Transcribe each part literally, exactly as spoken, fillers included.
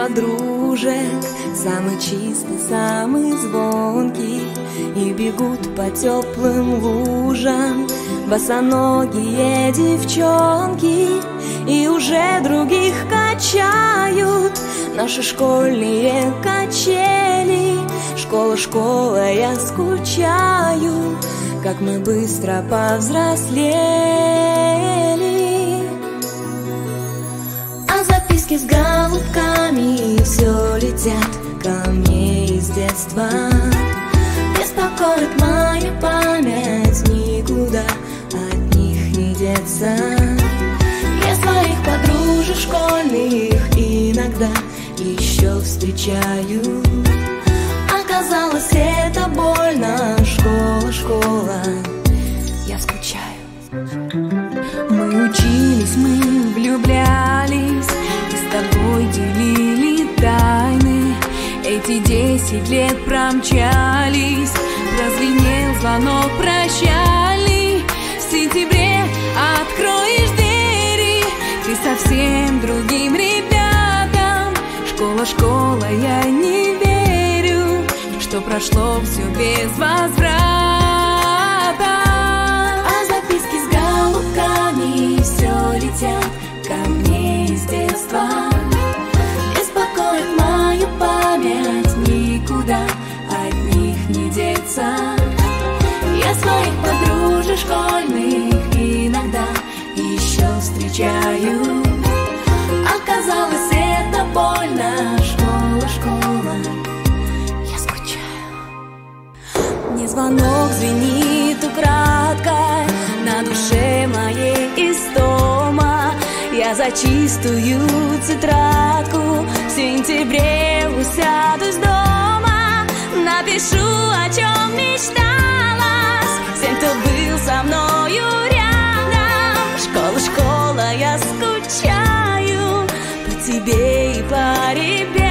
подружек, самый чистый, самый звонкий, и бегут по теплым лужам босоногие девчонки, и уже других качают наши школьные качели. Школа, школа, я скучаю, как мы быстро повзрослели. А записки с голубками все летят ко мне из детства. Беспокоит моя память, никуда от них не деться. Я своих подружек школьных иногда еще встречаю. Оказалось, это больно. Школа, школа, я скучаю. Мы учились, мы влюблялись, и с тобой делили тайны. Эти десять лет промчались, прозвенел звонок прощальный. В сентябре откроешь двери ты совсем другим ребятам. Школа, школа, я не верю, что прошло все без возврата. А записки с голубками все летят ко мне из детства. Беспокоит мою память, никуда от них не деться. Я своих подружек школьных иногда еще встречаю. Оказалось, это больно. Школа, школа, я скучаю. Мне звонок звенит украдкой, на душе моей истома. Я за чистую тетрадку в сентябре усядусь дома. Напишу, о чем мечталась всем, кто был со мною рядом. Школа, школа, я скучаю по тебе и по ребятам.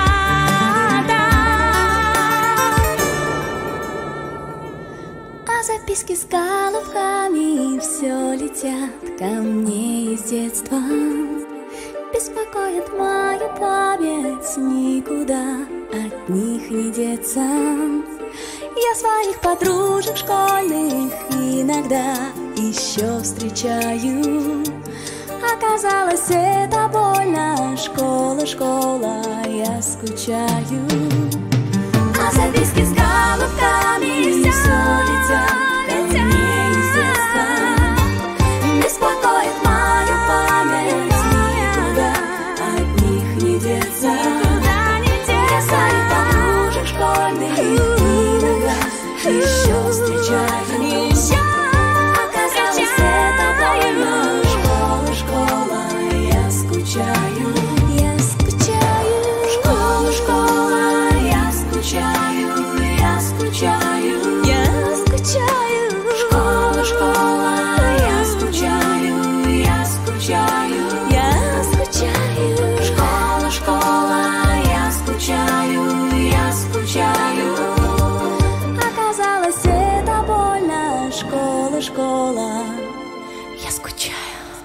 А записки с голубками все летят ко мне из детства. Беспокоит мою память, никуда от них не деться. Я своих подружек школьных иногда еще встречаю. Оказалось, это больно. Школа, школа, я скучаю. А записки с голубками все летят ко мне из детства. Беспокоит мою память, никуда от них не деться. Я своих подружек школьных иногда еще встречаю. Оказалось, это больно. Школа, школа, я скучаю. Я скучаю. Школа, школа, я скучаю. Я скучаю. Я скучаю. Школа, школа, я скучаю. Я скучаю. Я скучаю. Школа, школа, я скучаю. Я скучаю. Оказалось, это больно. Школа, школа, я скучаю.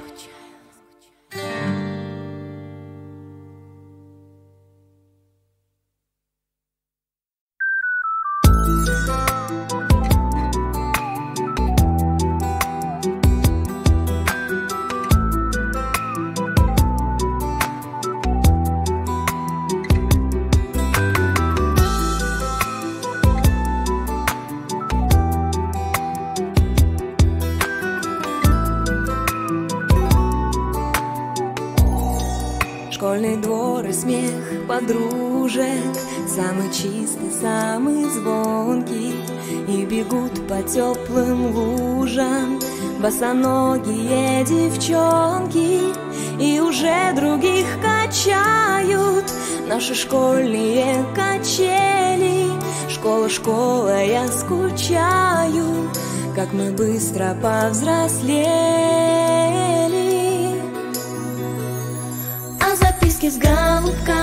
Школьный двор и смех подружек, самый чистый, самый звонкий, и бегут по теплым лужам босоногие девчонки, и уже других качают наши школьные качели. Школа, школа, я скучаю, как мы быстро повзрослели. А записки с голубками